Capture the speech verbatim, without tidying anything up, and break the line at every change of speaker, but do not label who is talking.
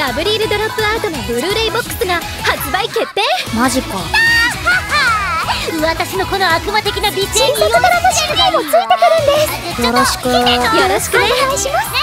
ガブリールドロップアウトのブルーレイボックスが発売決定。
マジか。
私のこの悪魔的な美声に
新作ドラマ シーディー もついてくるんです。よろしく。
よろしくね。
お願いします。